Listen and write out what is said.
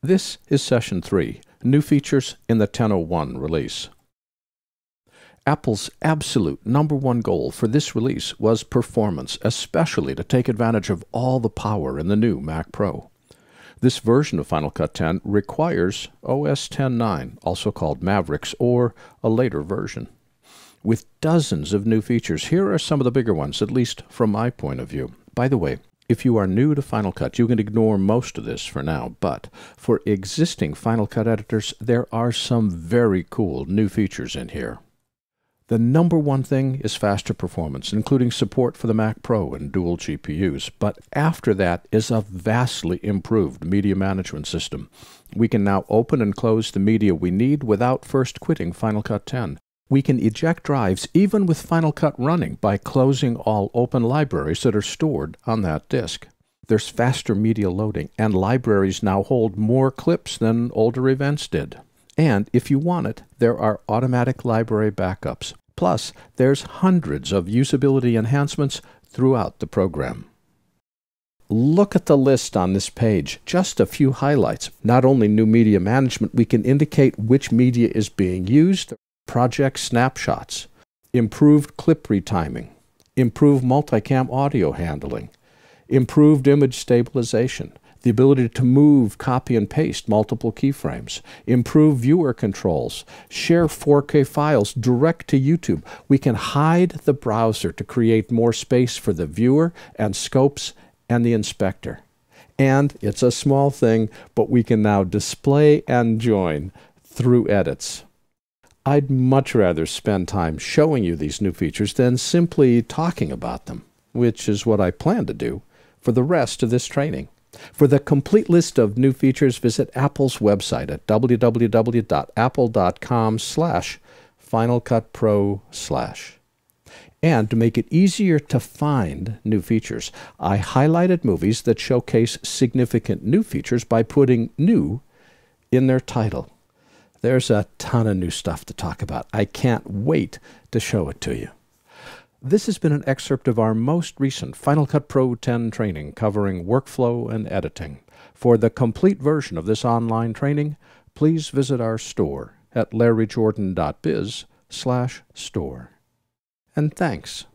This is Session 3, New Features in the 10.01 release. Apple's absolute #1 goal for this release was performance, especially to take advantage of all the power in the new Mac Pro. This version of Final Cut 10 requires OS X9, also called Mavericks, or a later version. With dozens of new features, here are some of the bigger ones, at least from my point of view. By the way, if you are new to Final Cut, you can ignore most of this for now, but for existing Final Cut editors, there are some very cool new features in here. The #1 thing is faster performance, including support for the Mac Pro and dual GPUs, but after that is a vastly improved media management system. We can now open and close the media we need without first quitting Final Cut 10. We can eject drives even with Final Cut running by closing all open libraries that are stored on that disk. There's faster media loading, and libraries now hold more clips than older events did. And if you want it, there are automatic library backups. Plus, there's hundreds of usability enhancements throughout the program. Look at the list on this page. Just a few highlights. Not only new media management, we can indicate which media is being used, project snapshots, improved clip retiming, improved multicam audio handling, improved image stabilization, the ability to move, copy, and paste multiple keyframes, improve viewer controls, share 4K files direct to YouTube. We can hide the browser to create more space for the viewer and scopes and the inspector. And it's a small thing, but we can now display and join through edits. I'd much rather spend time showing you these new features than simply talking about them, which is what I plan to do for the rest of this training. For the complete list of new features, visit Apple's website at www.apple.com/FinalCutPro/. And to make it easier to find new features, I highlighted movies that showcase significant new features by putting "new" in their title. There's a ton of new stuff to talk about. I can't wait to show it to you. This has been an excerpt of our most recent Final Cut Pro 10 training covering workflow and editing. For the complete version of this online training, please visit our store at larryjordan.biz/store. And thanks